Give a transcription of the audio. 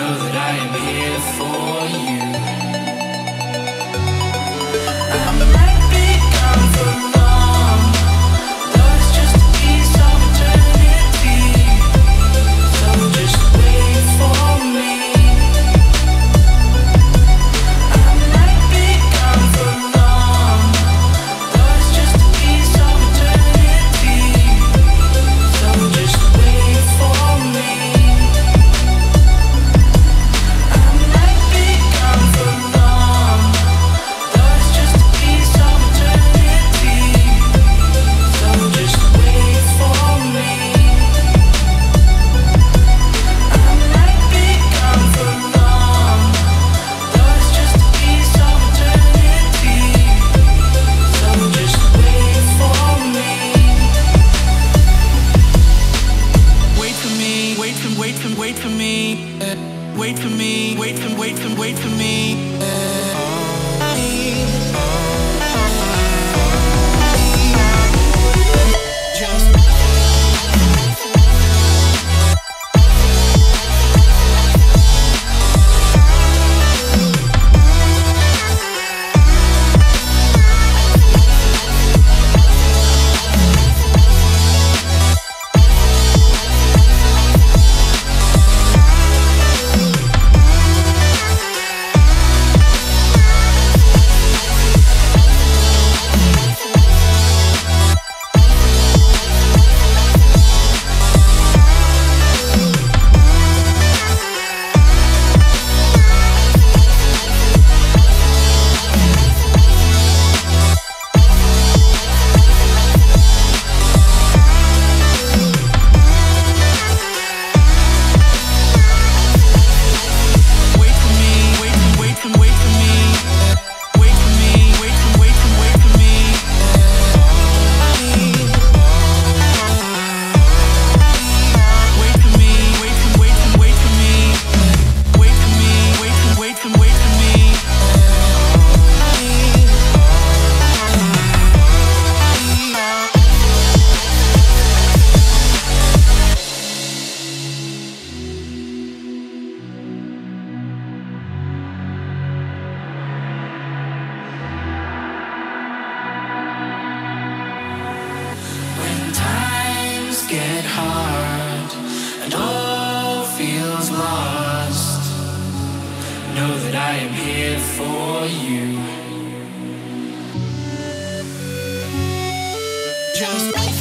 Know that I am here for you. I might be gone for long, though it's just a piece of eternity. So just wait for me. I might be gone for long, though it's just a piece of eternity. So just wait for me. I might be gone for long, though it's just a piece of eternity. So just wait for me. I might be gone for long, though it's just a piece of eternity. So just wait for me. Wait for me, wait for me, wait for me. Wait for me, wait for me. Just get hard and all feels lost. Know that I am here for you. Just